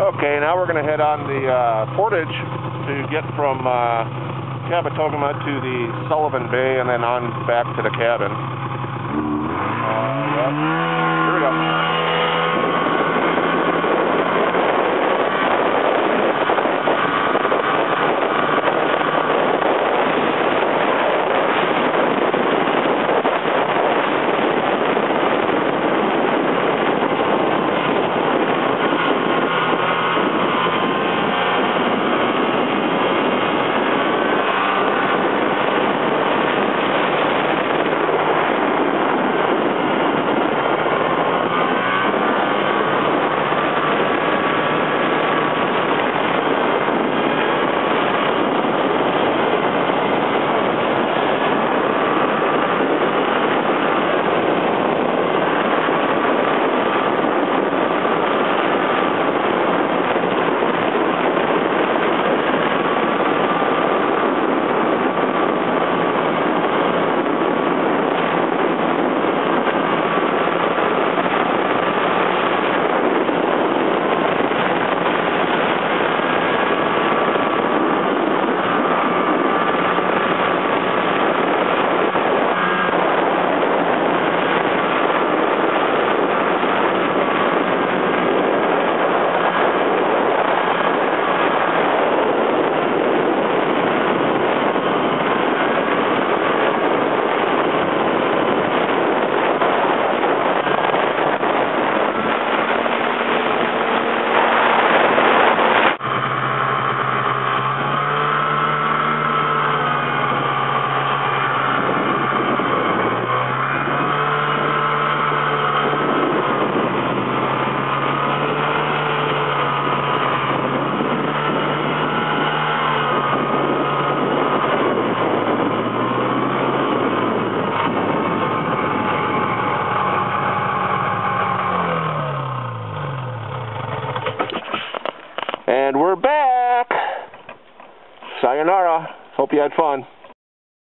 Okay, now we're going to head on the portage to get from Cabotogama to the Sullivan Bay and then on back to the cabin. Here we go. And we're back. Sayonara. Hope you had fun.